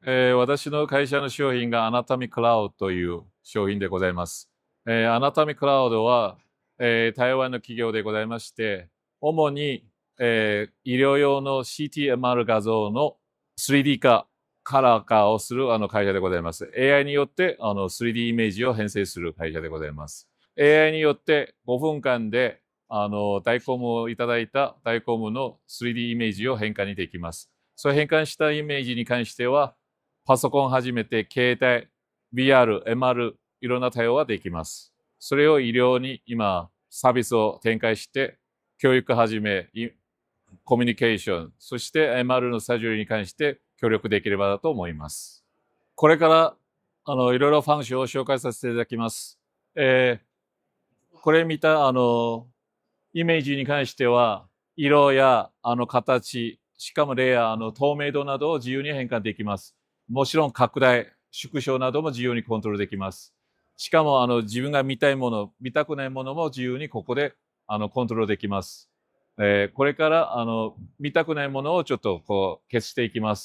私の会社の商品がアナタミクラウドという商品でございます。アナタミクラウドは、台湾の企業でございまして、主に、医療用の CTMR 画像の 3D 化、カラー化をする会社でございます。AI によって3D イメージを編成する会社でございます。AI によって5分間でダイコムをいただいたダイコムの 3D イメージを変換にできます。それ変換したイメージに関しては、パソコンはじめて携帯、VR、MR、いろんな対応ができます。それを医療に今、サービスを展開して、教育はじめ、コミュニケーション、そして MR のサージュリーに関して協力できればだと思います。これからいろいろファンクションを紹介させていただきます。これ見たイメージに関しては、色や形、しかもレイヤー、透明度などを自由に変換できます。もちろん拡大、縮小なども自由にコントロールできます。しかも自分が見たいもの、見たくないものも自由にここでコントロールできます。これから見たくないものをちょっとこう消していきます。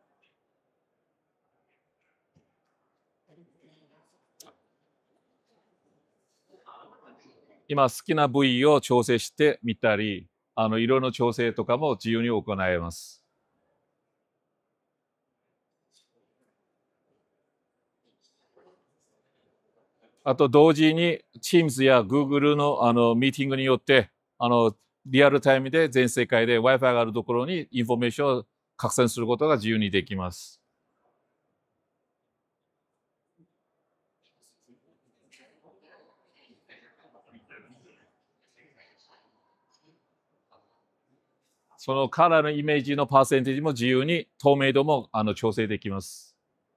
今好きな部位を調整してみたり、色の調整とかも自由に行えます。あと同時に Teams や Google のミーティングによってリアルタイムで全世界で Wi-Fi があるところにインフォメーションを拡散することが自由にできます。そのカラーのイメージのパーセンテージも自由に透明度も調整できます。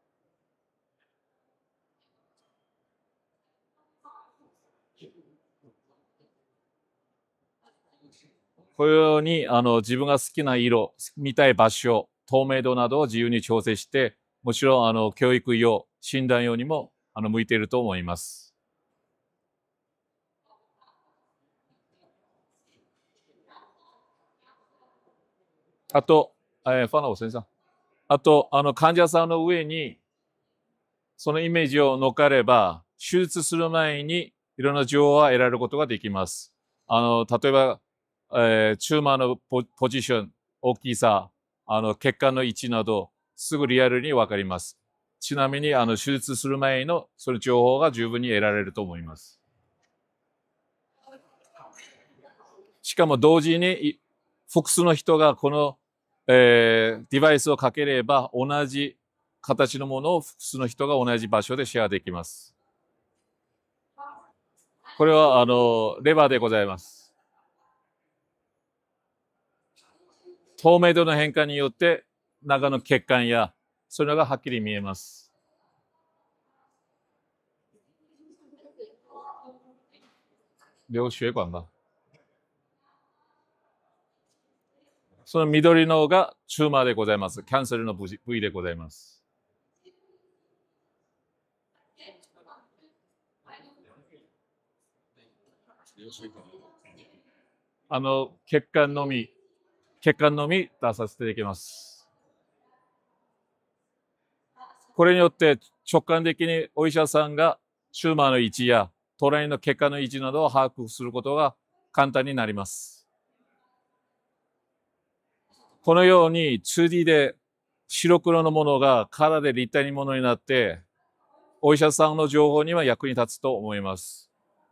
このように自分が好きな色、見たい場所、透明度などを自由に調整して、もちろん教育用、診断用にも向いていると思います。あと、ファナオ先生。あと、患者さんの上に、そのイメージを乗っかれば、手術する前にいろんな情報を得られることができます。例えば、チューマーのポジション、大きさ、血管の位置など、すぐリアルにわかります。ちなみに、手術する前のその情報が十分に得られると思います。しかも同時に、複数の人がこの、デバイスをかければ、同じ形のものを複数の人が同じ場所でシェアできます。これは、レバーでございます。透明度の変化によって中の血管やそれがはっきり見えます。流血管が。その緑のがチューマーでございます。キャンセルの部位でございます。血管のみ出させていただきます。これによって直感的にお医者さんがチューマーの位置や隣の血管の位置などを把握することが簡単になります。このように 2D で白黒のものがカラーで立体のものになって、お医者さんの情報には役に立つと思います。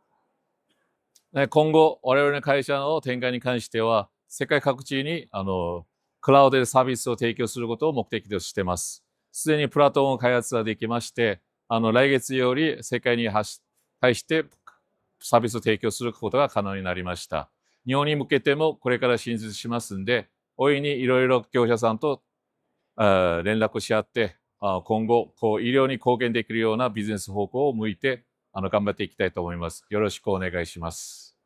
今後、我々の会社の展開に関しては、世界各地にクラウドでサービスを提供することを目的としています。すでにプラットフォーム開発ができまして、来月より世界に対してサービスを提供することが可能になりました。日本に向けてもこれから進出しますんで、大いにいろいろ業者さんと連絡し合って、今後医療に貢献できるようなビジネス方向を向いて頑張っていきたいと思います。よろしくお願いします。